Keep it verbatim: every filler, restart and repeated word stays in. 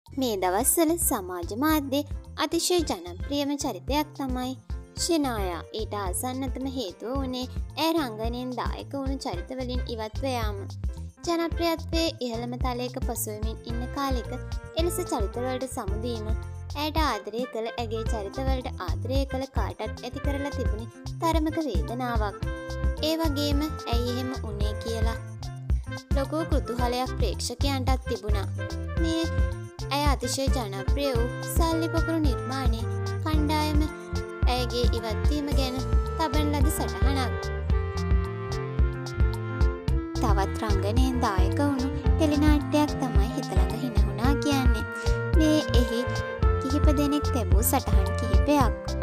මේ දවස්වල සමාජ මාධ්‍යයේ අතිශය ජනප්‍රියම චරිතයක් තමයි ෂෙනායා. ඊට ආසන්නතම හේතුව වුණේ ඇය රංගනයෙන් දායක වුණු චරිතවලින් ඉවත්ව යාම. ජනප්‍රියත්වයේ ඉහළම තලයක පසුවෙමින් ඉන්න කාලෙක එලෙස චරිතවලට සමුදීම ඇයට ආදරය කළ ඇගේ චරිතවලට ආදරය කළ කාටත් ඇති කරලා තිබුණේ තරමක වේදනාවක්. ඒ වගේම ඇයි එහෙම උනේ කියලා ලොකු කුතුහලයක් ප්‍රේක්ෂකයන්ටත් තිබුණා. මේ ඇය අතිශය ජනප්‍රිය වූ සල්ලි පොකුරු නිර්මාණය කණ්ඩායම ඇයගේ ඉවත්වීම ගැන තබන ලද සටහනක්. තවත් රංගනයෙන් දායක වුණු ටෙලිනාට්‍යයක් තමයි හිතලඟ හිනහුණා කියන්නේ. මේ එහි කිහිප දෙනෙක් තැබූ සටහන් කිහිපයක්.